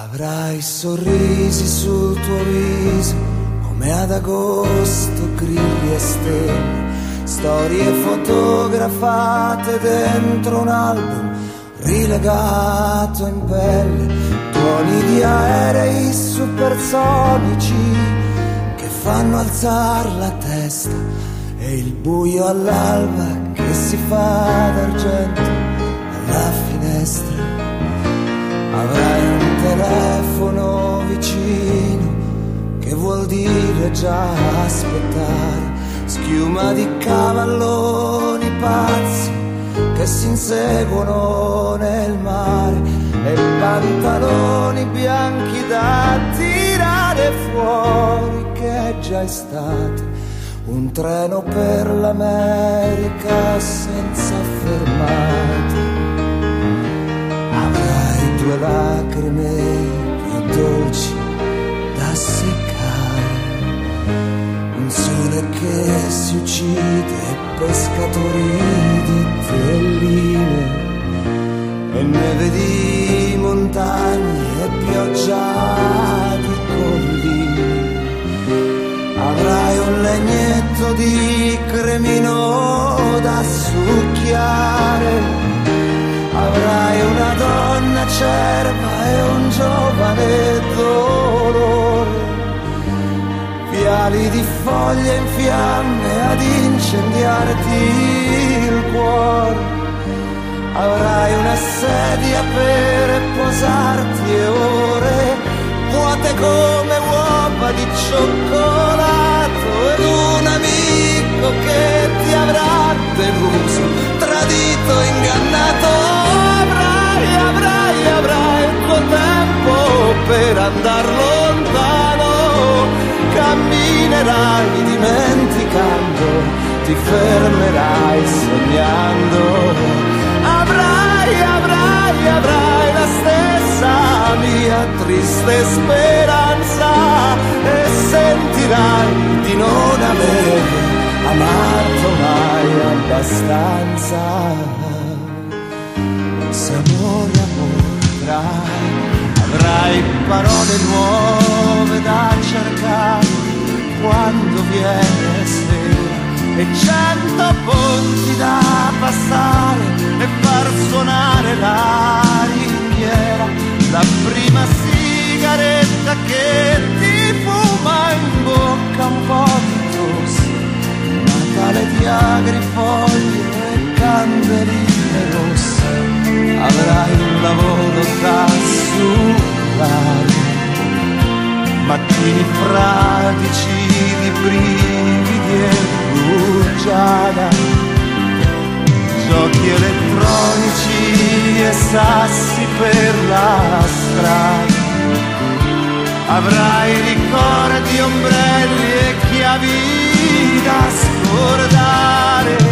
Avrai sorrisi sul tuo viso come ad agosto, grilli e stelle, storie fotografate dentro un album rilegato in pelle, tuoni di aerei supersonici che fanno alzare la testa e il buio all'alba che si fa d'argento alla finestra. Avrai un telefono vicino che vuol dire già aspettare, schiuma di cavalloni pazzi che si inseguono nel mare e pantaloni bianchi da tirare fuori, che è già estate, un treno per l'America senza fermate. Avrai due lacrime più dolci da seccare, un sole che si uccide, pescatori di telline e neve di montagne e pioggia di colline. Avrai un legnetto di cremino da succhiare, avrai una donna acerba e un giovane dolore, viali di foglie in fiamme ad incendiarti il cuore. Avrai una sedia per posarti e ore vuote come uova di cioccolato, ed un amico che ti avrà deluso, tradito, ingannato. Avrai il tuo tempo per andar lontano, camminerai dimenticando, ti fermerai sognando. Avrai la stessa mia triste speranza e sentirai di non aver amato mai abbastanza. Se amore avrai parole nuove da cercare quando viene sera e 100 ponti da passare e far suonare la ringhiera, la prima sigaretta che ti fuma in bocca un po' di tosse, Natale di agrifoglie e candeline rosse. Avrai un lavoro da surrare, mattini fradici di brividi e rugiada, giochi elettronici e sassi per la strada. Avrai ricordi, ombrelli e chiavi da scordare,